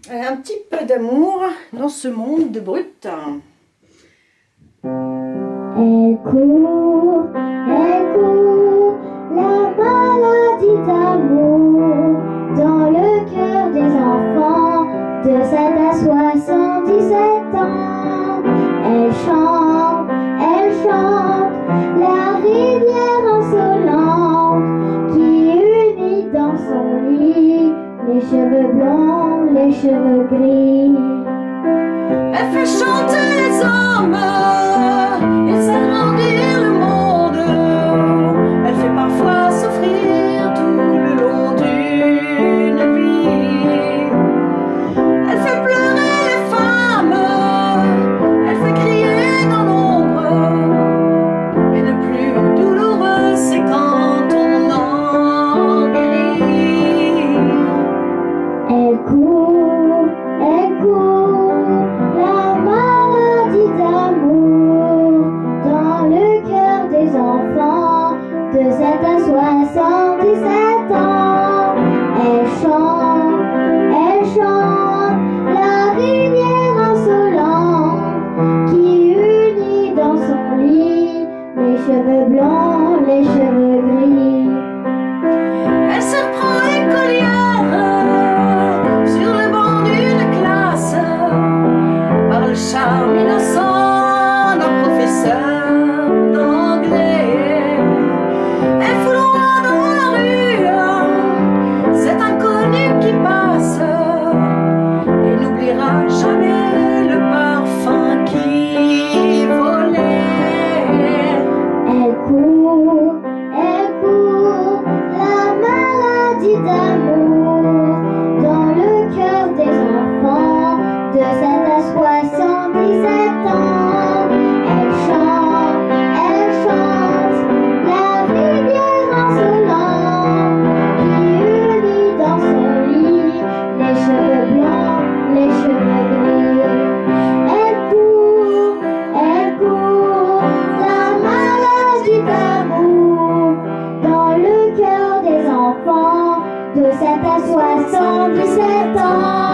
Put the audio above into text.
Un petit peu d'amour dans ce monde de brut. Elle court, la maladie d'amour dans le cœur des enfants de 7 à 77 ans. Elle chante, la rivière insolente qui unit dans son lit les cheveux blonds, les cheveux gris. Elle fait chanter les hommes et s'agrandir le monde. Elle fait parfois souffrir tout le long d'une vie. Elle fait pleurer les femmes, elle fait crier dans l'ombre. Et le plus douloureux, c'est quand on en guérit. Elle court, la maladie d'amour dans le cœur des enfants de 7 à 77 ans. Elle chante, la rivière insolente qui unit dans son lit les cheveux blancs, les cheveux gris. Elle se prend écolière sur le banc d'une classe par le charme innocent d'un professeur d'anglais. Elle fout loin dans la rue cet inconnu qui passe et n'oubliera jamais le parfum qui volait. Elle court, la maladie d'amour dans le cœur des enfants de 7 à 77 ans. Elle chante, la rivière insolente qui unit dans son lit les cheveux blancs, les cheveux gris. Elle court, la maladie d'amour dans le cœur des enfants de 7 à 77 ans.